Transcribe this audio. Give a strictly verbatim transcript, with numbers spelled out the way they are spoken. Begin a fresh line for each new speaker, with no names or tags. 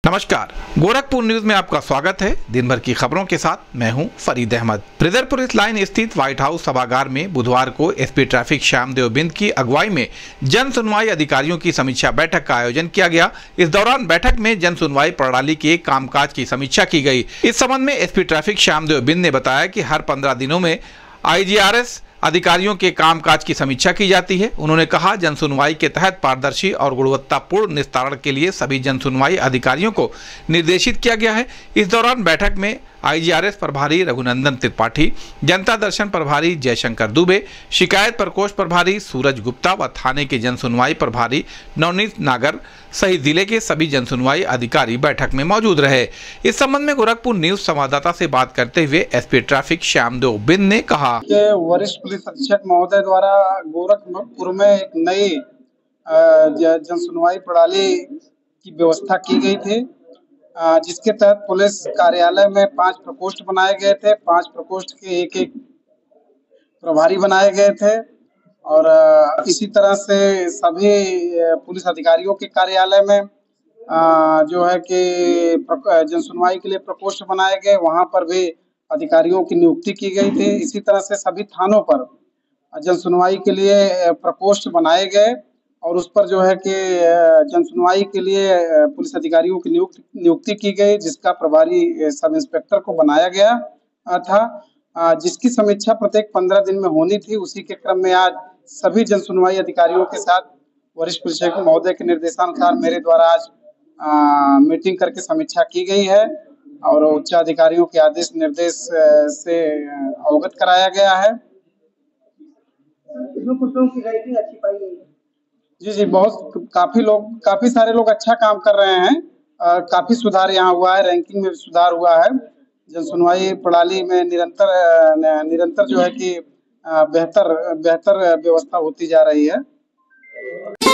नमस्कार, गोरखपुर न्यूज में आपका स्वागत है। दिन भर की खबरों के साथ मैं हूं फरीद अहमद। ब्रिजर पुलिस लाइन स्थित व्हाइट हाउस सभागार में बुधवार को एसपी ट्रैफिक श्यामदेव बिंद की अगुवाई में जन सुनवाई अधिकारियों की समीक्षा बैठक का आयोजन किया गया। इस दौरान बैठक में जन सुनवाई प्रणाली के कामकाज की समीक्षा की गई। इस संबंध में एसपी ट्रैफिक श्यामदेव बिंद ने बताया कि हर पंद्रह दिनों में आईजीआरएस अधिकारियों के कामकाज की समीक्षा की जाती है। उन्होंने कहा, जन सुनवाई के तहत पारदर्शी और गुणवत्तापूर्ण निस्तारण के लिए सभी जन सुनवाई अधिकारियों को निर्देशित किया गया है। इस दौरान बैठक में आईजीआरएस प्रभारी रघुनंदन त्रिपाठी, जनता दर्शन प्रभारी जयशंकर दुबे, शिकायत प्रकोष्ठ प्रभारी सूरज गुप्ता व थाने के जन सुनवाई प्रभारी नवनीत नागर सहित जिले के सभी जन सुनवाई अधिकारी बैठक में मौजूद रहे। इस संबंध में गोरखपुर न्यूज संवाददाता से बात करते हुए एसपी ट्रैफिक श्यामदेव बिंद ने कहा,
वरिष्ठ पुलिस अधीक्षक महोदय द्वारा गोरखपुर में एक नई जन सुनवाई प्रणाली की व्यवस्था की गई थी, जिसके तहत पुलिस कार्यालय में पांच प्रकोष्ठ बनाए गए थे। पांच प्रकोष्ठ के एक एक प्रभारी बनाए गए थे और इसी तरह से सभी पुलिस अधिकारियों के कार्यालय में जो है कि जन सुनवाई के लिए प्रकोष्ठ बनाए गए, वहां पर भी अधिकारियों की नियुक्ति की गई थी। इसी तरह से सभी थानों पर जन सुनवाई के लिए प्रकोष्ठ बनाए गए और उस पर जो है कि जन सुनवाई के लिए पुलिस अधिकारियों की नियुक्ति नियुक्ति की गई, जिसका प्रभारी सब इंस्पेक्टर को बनाया गया था, जिसकी समीक्षा प्रत्येक पंद्रह दिन में होनी थी। उसी के क्रम में आज सभी जन सुनवाई अधिकारियों के साथ वरिष्ठ पुलिस अधीक्षक महोदय के निर्देशानुसार मेरे द्वारा आज आ, मीटिंग करके समीक्षा की गई है और उच्च अधिकारियों के आदेश निर्देश से अवगत कराया गया है।
की रेटिंग अच्छी पाई गई है।
जी जी बहुत काफी लोग काफी सारे लोग अच्छा काम कर रहे हैं। आ, काफी सुधार यहाँ हुआ है, रैंकिंग में सुधार हुआ है। जन सुनवाई प्रणाली में निरंतर निरंतर जो है कि बेहतर बेहतर व्यवस्था होती जा रही है।